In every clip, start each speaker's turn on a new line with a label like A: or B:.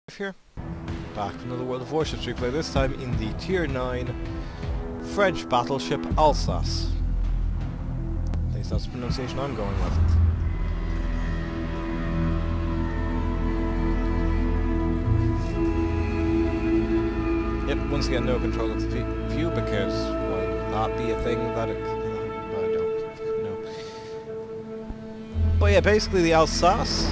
A: Here, back from another World of Warships replay, this time in the Tier 9 French battleship Alsace. At least that's the pronunciation I'm going with. Yep, once again no control of the view because why would that be a thing that it... I don't know. But yeah, basically the Alsace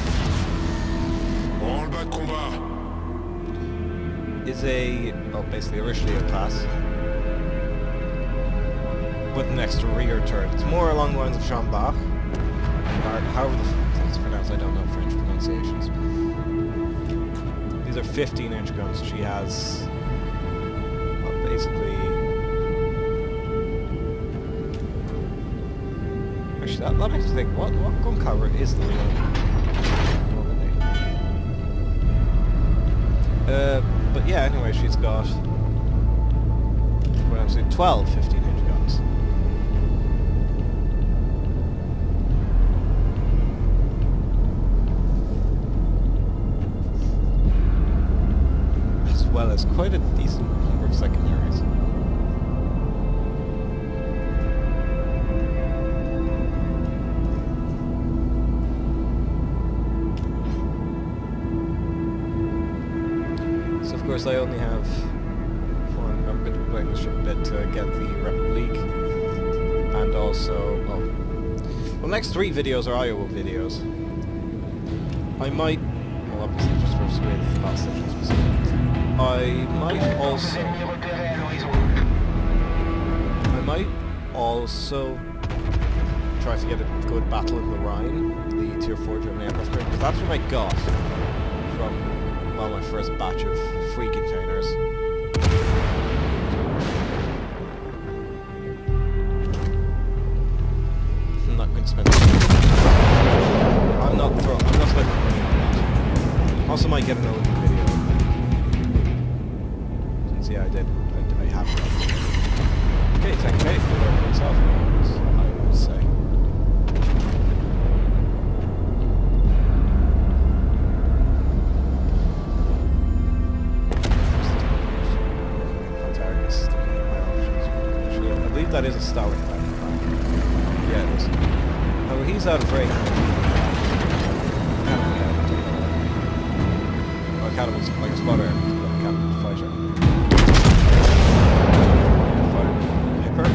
A: is basically originally a class with an extra rear turret. It's more along the lines of Chambach, or however it's pronounced, I don't know French pronunciations. These are 15-inch guns. She has, well, basically... Actually, that makes me think, what gun caliber is the real? But yeah, anyway, she's got, what I'm saying, 12 15-inch guns. As well as quite a decent number of secondaries. Of course, I only have one. I'm going to be playing this ship a bit to get the Republic, and also, well, next 3 videos are Iowa videos. I might, well, obviously just first with the last section specifically. I might also try to get a good battle in the Rhine, the Tier 4 German aircraft carrier, because that's what I got from, well, my first batch of free containers. I'm not going to spend I'm not spending money on that. Also might get another video. Since yeah, I have it. Okay, 10k for myself, I would say. That is a Stalin back. Yeah, it is. Oh, he's out of range. Well, Cannibals like a spotter, Cannibals fighter. Fire. Hipper.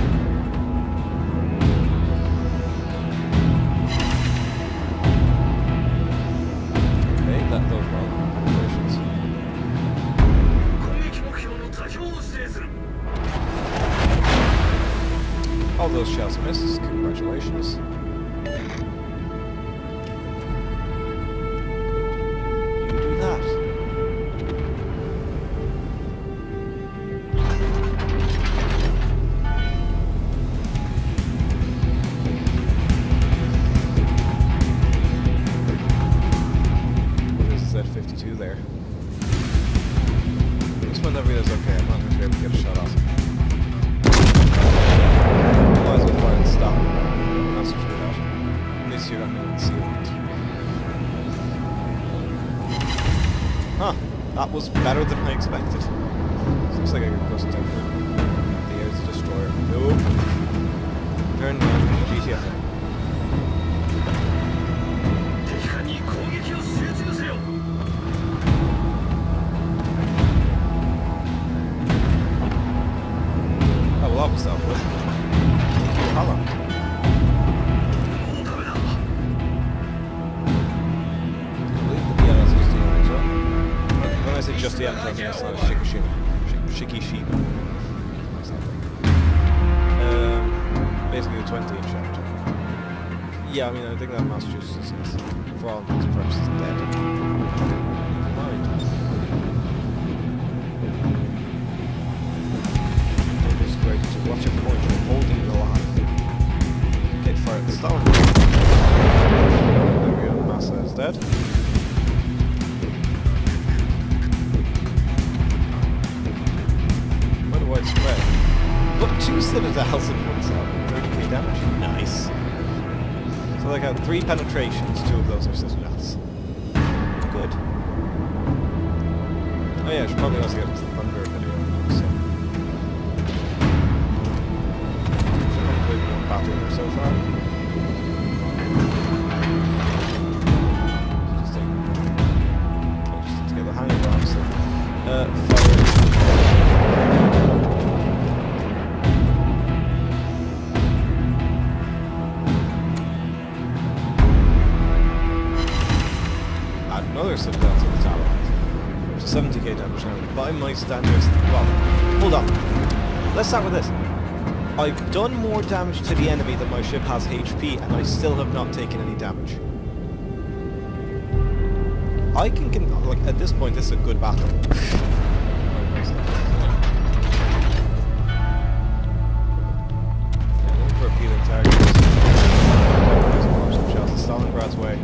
A: Okay, those well. Operations. All those shells missed. Congratulations. You do that. There's Z-52 there. This one over there is okay. I'm not going to be able to get a shot off. Stop. That's what you're not. At least you're not going to see it. Huh. That was better than I expected. Looks like I could close it down here. The air's a destroyer. Nope. Turn down. GTF. Oh, well, that was that, wasn't it? Holland. Yeah, that's just the end as well. When I say just the end, I mean it's not a Shikishima. Basically a 20-inch shaft. Yeah, I mean, I think that Massachusetts is, for all intents and purposes, dead. Right. It is great to watch a point holding it alive. Fire at the start. There we go, Massa is dead. Quite a wide spread. But 2 citadels in one cell, 30k damage. Nice. So like I had 3 penetrations, 2 of those are citadels. Good. Oh yeah, I should probably also get into the Thunder video. So. I've played one battle here so far. Just to get the hang of it, honestly. Fire. Another citadel to the tower. Up to 70k damage now. By my standards, well, hold on. Let's start with this. I've done more damage to the enemy than my ship has HP, and I still have not taken any damage. I can like, at this point, this is a good battle. Looking for appealing targets. Warship shells in Stalingrad's way.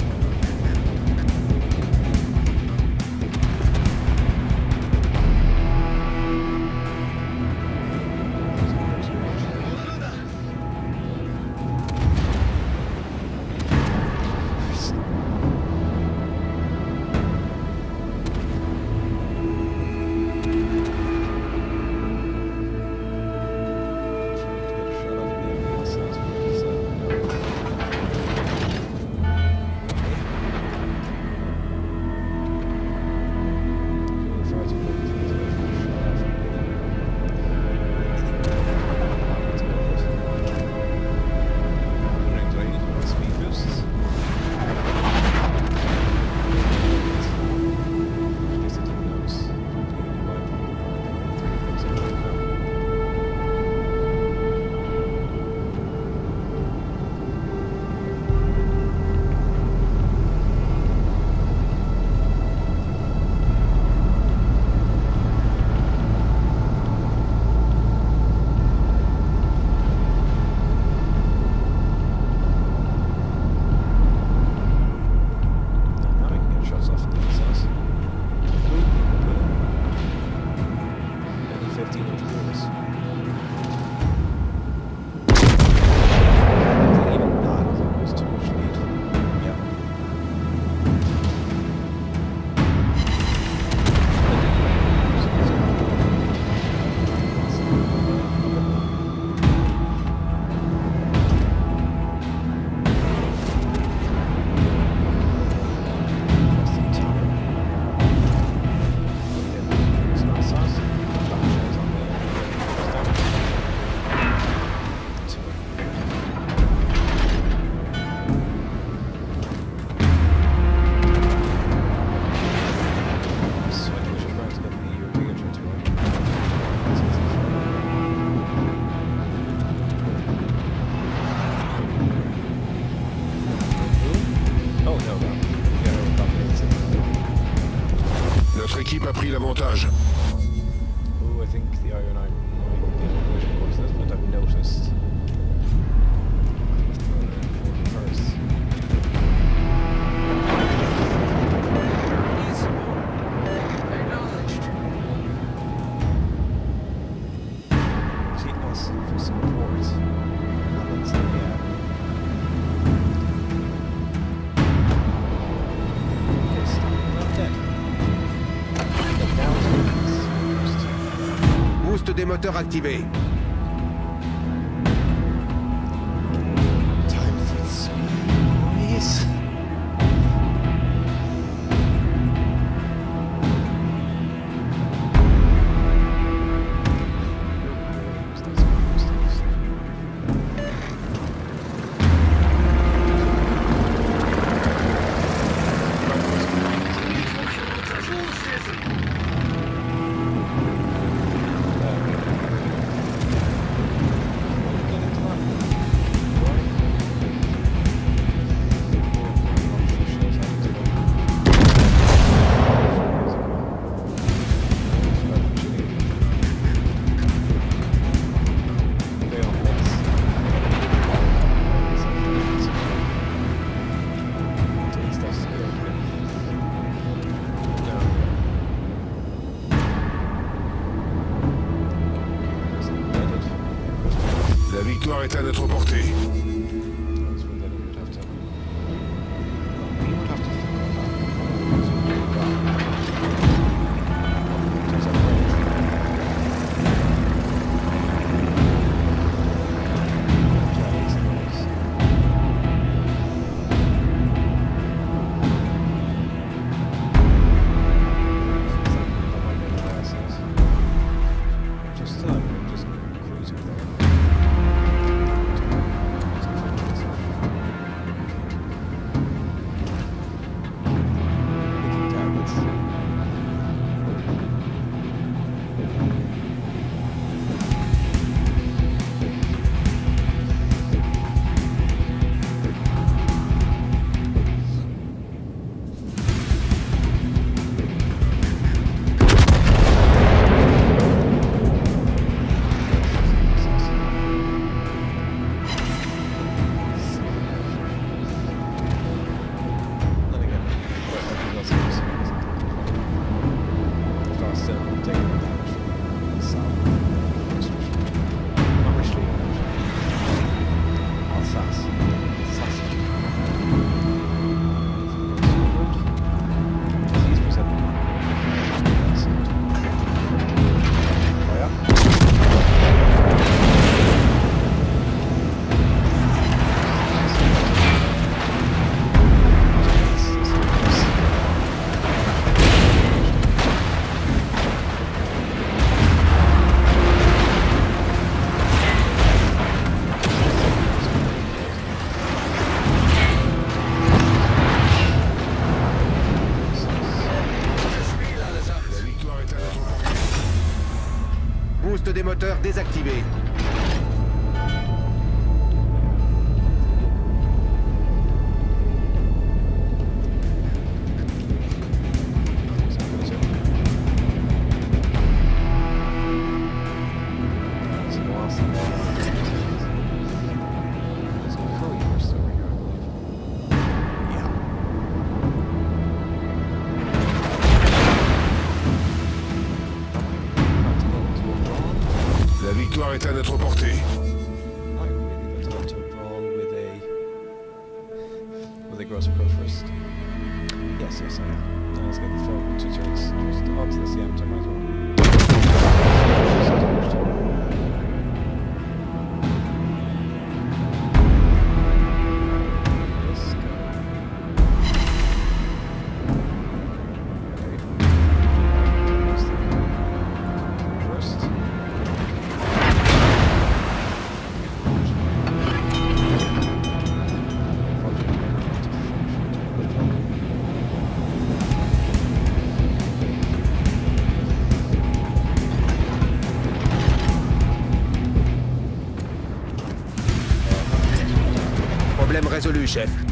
B: l'avantage.
A: Oh, I think the Iron Eye might be able to push this, but I've noticed. First. See us for support. Happens, yeah. Okay, stop. Not dead. Get down to the
B: Boost des moteurs activé.
A: time for speed, boys.
B: La victoire est à notre portée. Liste des moteurs désactivée.
C: La victoire est à notre portée.
A: Might really better to brawl with a gross pro first. Yes, I am. Now let's get the phone 2 turns. Just onto the CM, so might as well. Let's go. Okay. First.
B: Problème résolu, chef.